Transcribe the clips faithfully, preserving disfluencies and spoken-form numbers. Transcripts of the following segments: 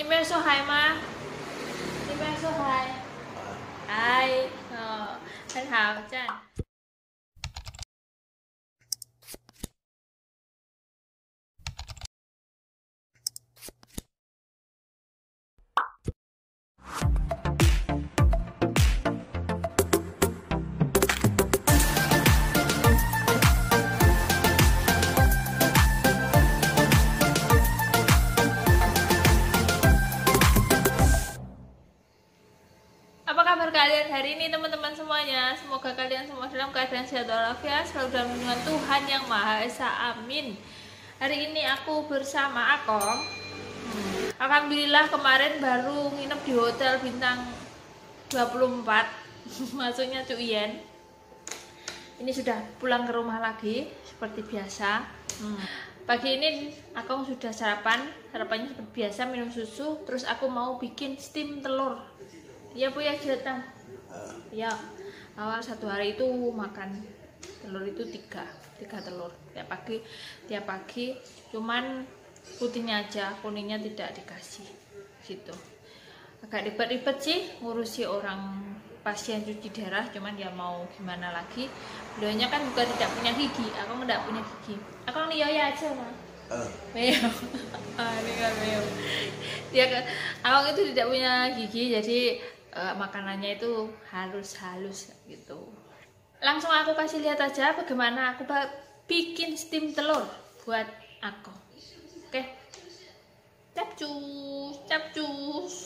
你们说嗨吗？你们说嗨，嗨，哦，很好，赞。Apa kabar kalian hari ini teman-teman semuanya? Semoga kalian semua dalam keadaan sehat walafiat, selalu dalam lindungan Tuhan yang Maha Esa. Amin. Hari ini aku bersama Akong. Hmm. Alhamdulillah kemarin baru nginep di hotel bintang dua puluh empat. Maksudnya Cuyen. Ini sudah pulang ke rumah lagi seperti biasa. Hmm. Pagi ini Akong sudah sarapan, sarapannya seperti biasa, minum susu. Terus aku mau bikin steam telur. Ya Bu ya Jatang. Ya, awal satu hari itu makan telur itu tiga, tiga telur tiap pagi, tiap pagi. Cuman putihnya aja, kuningnya tidak dikasih. Gitu. Agak ribet-ribet sih ngurusi orang pasien cuci darah, cuman ya mau gimana lagi. Beliaunya kan juga tidak punya gigi, aku tidak punya gigi. Aku lihat ya aja mah. Uh. Meo. Ah, ini kan Meo. Dia kan, awang itu tidak punya gigi, jadi Uh, makanannya itu halus-halus gitu. Langsung aku kasih lihat aja bagaimana aku bikin steam telur buat aku. Oke. Okay. Capcus, capcus.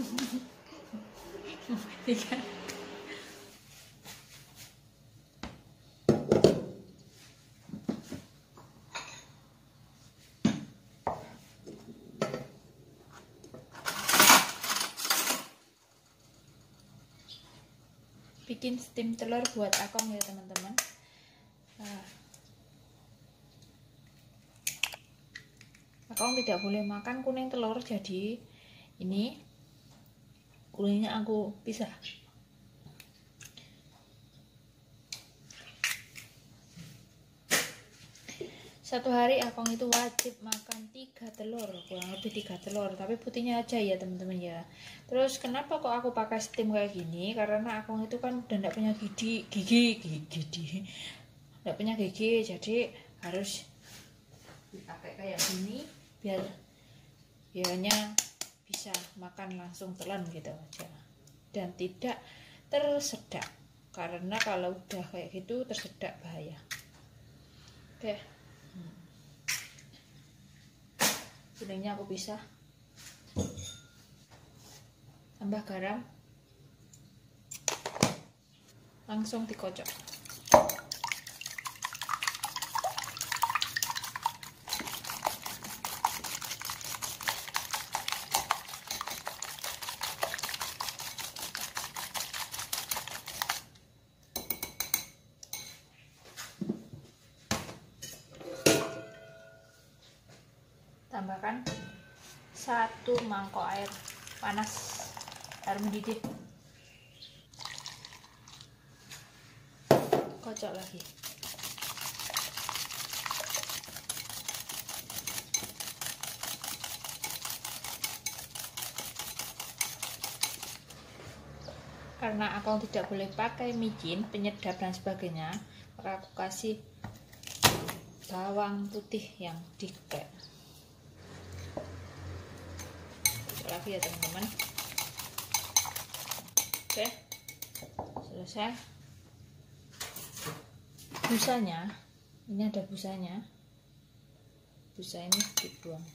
Bikin steam telur buat Akong ya teman-teman. Nah, Akong tidak boleh makan kuning telur, jadi ini kuningnya aku pisah. Satu hari Akong itu wajib makan tiga telur, kurang lebih tiga telur, tapi putihnya aja ya teman-teman ya. Terus kenapa kok aku pakai steam kayak gini? Karena Akong itu kan udah nggak punya gigi, gigi, gigi, nggak punya gigi, jadi harus dipakai kayak gini biar biarnya bisa makan langsung telan gitu aja, dan tidak tersedak. Karena kalau udah kayak gitu tersedak bahaya. Oke. Kuningnya aku pisah, tambah garam, langsung dikocok. Tambahkan satu mangkok air panas, air mendidih, kocok lagi. Karena aku tidak boleh pakai micin, penyedap dan sebagainya, maka aku kasih bawang putih yang digeprek lagi ya teman-teman. Oke, selesai. Busanya, ini ada busanya, busa ini dibuang,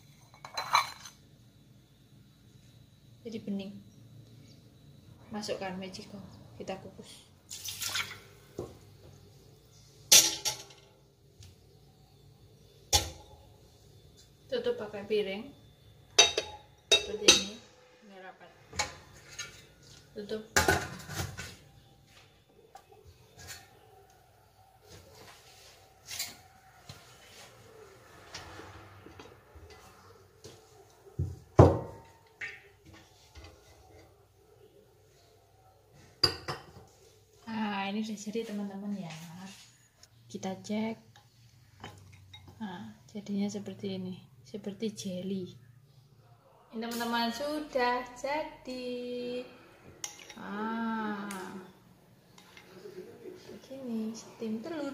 jadi bening. Masukkan mejiko, kita kukus. Tutup pakai piring seperti ini, ini rapat. Tutup. Nah, ini sudah jadi teman-teman ya. Kita cek. Nah, jadinya seperti ini, seperti jelly. Ini teman-teman sudah jadi. Ah, begini steam telur.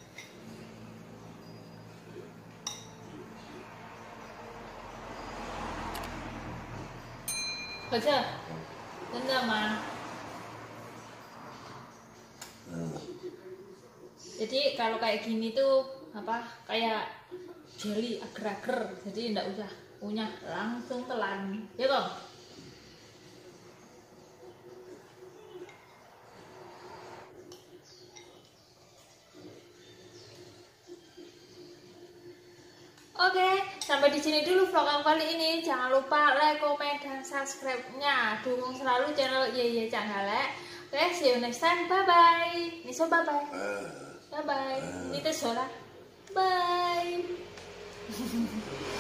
Baca, benar mah. Jadi kalau kayak gini tuh apa? Kayak jelly agar-agar. Jadi enggak usah punya, langsung telan. Ya toh? Oke, sampai di sini dulu vlog aku kali ini. Jangan lupa like, comment, dan subscribe-nya. Dukung selalu channel Yeye Canggale. Oke, see you next time. Bye bye. Niso bye bye. Bye bye. Ini Tesola. Bye.